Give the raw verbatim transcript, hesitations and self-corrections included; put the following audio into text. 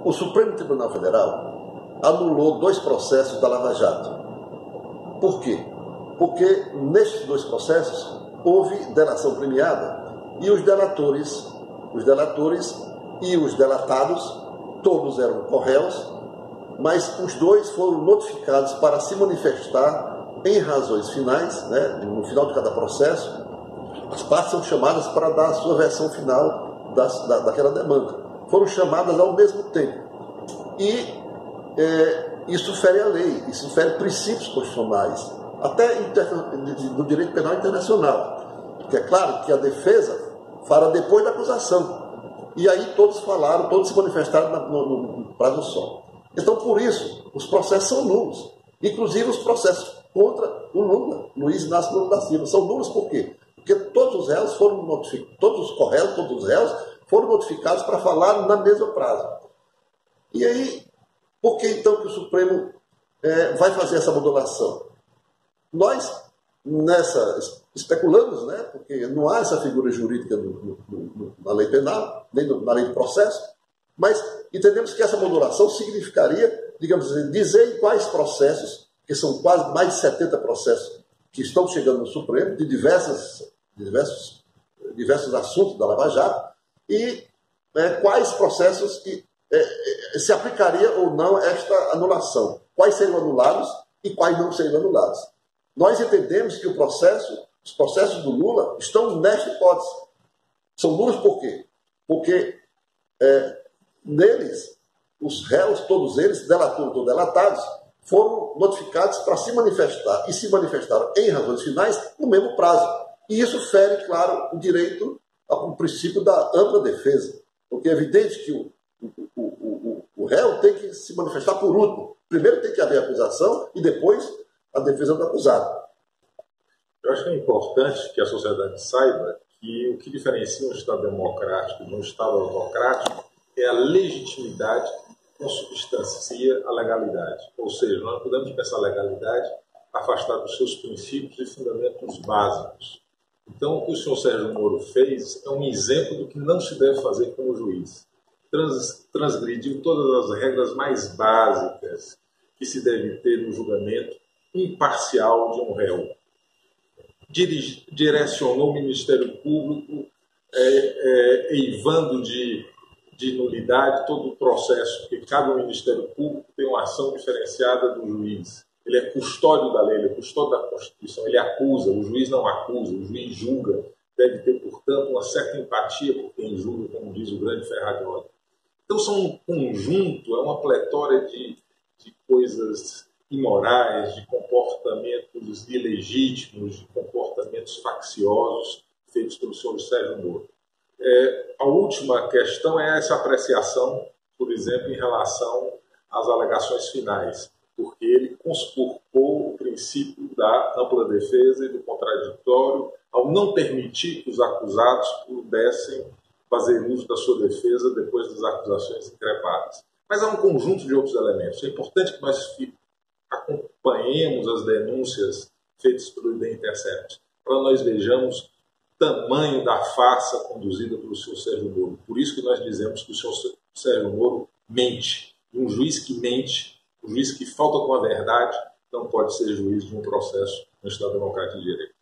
o Supremo Tribunal Federal anulou dois processos da Lava Jato. Por quê? Porque nestes dois processos houve delação premiada e os delatores, os delatores e os delatados, todos eram corréus, mas os dois foram notificados para se manifestar em razões finais, né, no final de cada processo. As partes são chamadas para dar a sua versão final das, da, daquela demanda. Foram chamadas ao mesmo tempo. E é, isso fere a lei, isso fere princípios constitucionais, até do direito penal internacional. Porque é claro que a defesa fala depois da acusação. E aí todos falaram, todos se manifestaram no, no, no prazo só. Então, por isso, os processos são nulos. Inclusive os processos contra o Lula, Luiz Inácio Lula da Silva. São nulos por quê? Porque todos os réus foram notificados, todos os correios, todos os réus foram notificados para falar na mesma prazo. E aí, por que então que o Supremo é, vai fazer essa modulação? Nós, nessa, especulamos, né, porque não há essa figura jurídica no, no, no, na lei penal, nem no, na lei de processo, mas entendemos que essa modulação significaria, digamos assim, dizer em quais processos, que são quase mais de setenta processos que estão chegando no Supremo, de, diversas, de diversos, diversos assuntos da Lava Jato, e é, quais processos que, é, se aplicaria ou não esta anulação, quais seriam anulados e quais não seriam anulados. Nós entendemos que o processo, os processos do Lula estão nesta hipótese. São nulos por quê? Porque é, neles, os réus, todos eles, delatores ou delatados, foram notificados para se manifestar e se manifestaram em razões finais no mesmo prazo. E isso fere, claro, o direito ao princípio da ampla defesa. Porque é evidente que o, o, o, o, o réu tem que se manifestar por último. Primeiro tem que haver acusação e depois a defesa do acusado. Eu acho que é importante que a sociedade saiba que o que diferencia um Estado democrático de um Estado autocrático é a legitimidade que consubstancia a legalidade. Ou seja, nós não podemos pensar a legalidade afastada dos seus princípios e fundamentos básicos. Então, o que o senhor Sérgio Moro fez é um exemplo do que não se deve fazer como juiz. Trans, transgrediu todas as regras mais básicas que se deve ter no julgamento imparcial de um réu. Dirige, direcionou o Ministério Público, é, é, eivando de, de nulidade todo o processo, porque cada Ministério Público tem uma ação diferenciada do juiz. Ele é custódio da lei, ele é custódio da Constituição, ele acusa, o juiz não acusa, o juiz julga. Deve ter, portanto, uma certa empatia por quem julga, como diz o grande Ferragnotti. Então, são um conjunto, é uma pletória de, de coisas imorais, de comportamentos ilegítimos, de comportamentos facciosos feitos pelo senhor Sérgio Moro. É, a última questão é essa apreciação, por exemplo, em relação às alegações finais, porque ele conspurcou o princípio da ampla defesa e do contraditório ao não permitir que os acusados pudessem fazer uso da sua defesa depois das acusações increpadas. Mas há um conjunto de outros elementos. É importante que nós acompanhemos as denúncias feitas pelo The Intercept, para nós vejamos o tamanho da farsa conduzida pelo senhor Sérgio Moro. Por isso que nós dizemos que o senhor Sérgio Moro mente. E um juiz que mente, um juiz que falta com a verdade, não pode ser juiz de um processo no Estado Democrático de Direito.